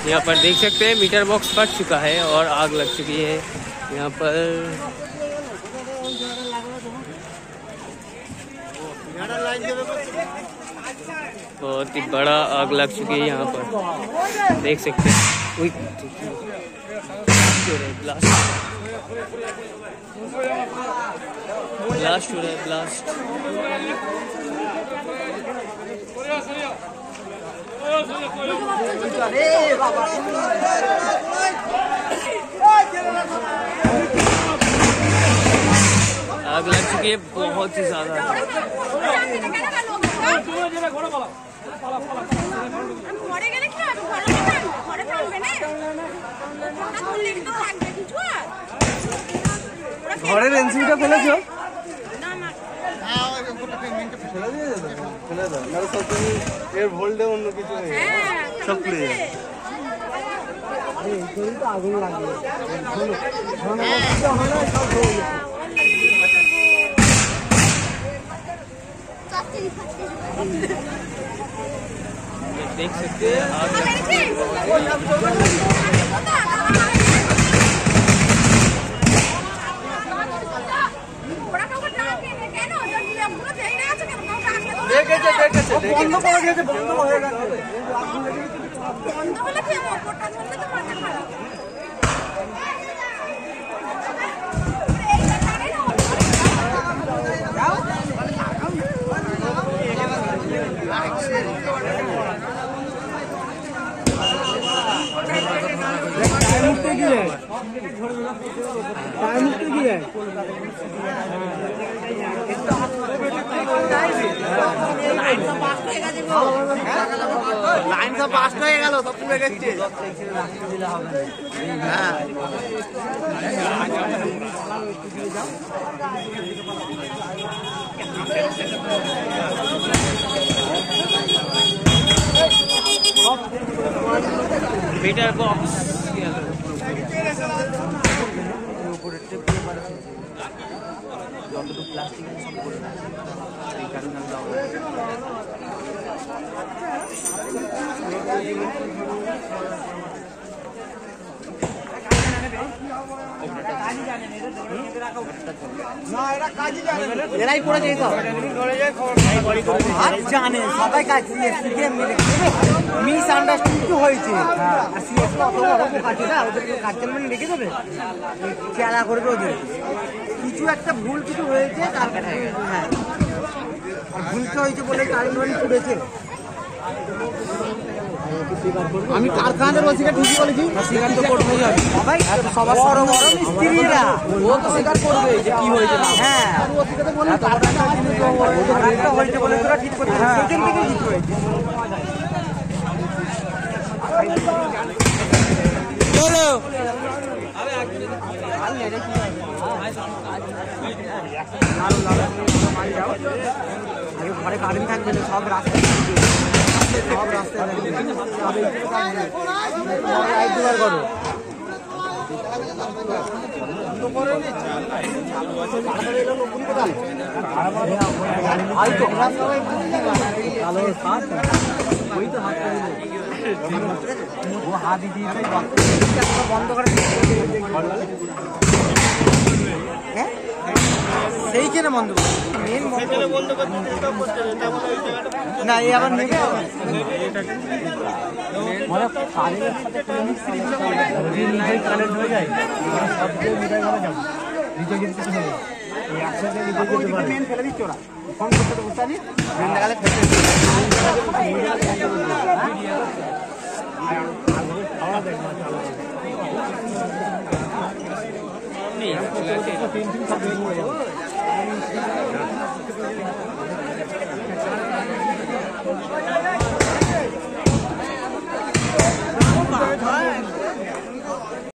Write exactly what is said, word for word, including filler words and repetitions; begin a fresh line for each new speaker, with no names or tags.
यहाँ पर देख सकते हैं मीटर बॉक्स फट चुका है और आग लग चुकी है यहाँ पर। बहुत ही बड़ा आग लग चुकी है यहाँ पर, देख सकते हैं। ब्लास्ट ब्लास्ट हो रहा है, ब्लास्ट। आग लग चुकी है बहुत ही ज्यादा।
ঘরের এনসিটা ফেলেছো?
না না
ফেলে দিয়ে যেত, ফেলে দাও, নাহলে সব তুমি এর ভোল্টে অন্য কিছু নেই, সব খুলে যাবে। এই তো আগুন লাগবে,
देख सकते हैं आग
দেখেছে দেখেছে বন্ধ করে দিয়েছে, বন্ধ হয়ে গেছে।
বন্ধ হলে কি মোটরটা চলবে তো মাথা খারাপ।
লাইন সব পাস হয়ে গেল, সব পুরো গেছে। হ্যাঁ
मीटर बॉक्स যতটুকু প্লাস্টিক আছে সব করে দেয়, এই কারণে
এরাই করে যেত জানে সবাই কাজ মিস আন্ডারস্ট্যান্ডিং হয়েছে, আর সিএসকে অত বড় কাটে না, ওদের কাটতেন মানে রেখে দেবে, চেলা করবে ওদের। কিছু একটা ভুল কিছু হয়েছে, তার হ্যাঁ ভুলটা হয়েছে বলে কারেন্ট বাড়ি ছুটেছে। আমি কারখানাতে রসিকা ঠিকই বলেছি, স্বীকার তো করতেই হবে সবাই, সবার বড় বড় মিস্ত্রিরা ও তো স্বীকার করবে যে কি হয়েছে। হ্যাঁ রসিকাতে বলে কারখানা হয়েছে বলে তোরা ঠিক করতে, সেখান থেকে ঠিক হয়েছে। চলো ঘরে কারেন্ট থাকবে না, সব রাস্তায় সব রাস্তায় লাইট জোগাড় করো। বন্ধ করে সেইখানে বন্ধ মেন বন্ধ না, এই আবার নেবে মানে কারেন্টের সাথে কানেক্ট হয়ে যায়, সব দিয়ে মিটার করা যাবে রিচার্জ কিছু হবে এই একসাথে রিচার্জ করতে পারে। মেন ফেলে দিচ্ছ ওরা ফোন করতে তো বুঝতে পারি মেন লাগালে ফেলে খাওয়া দেয় না চালা তিন তিন সব হয়ে যাবে।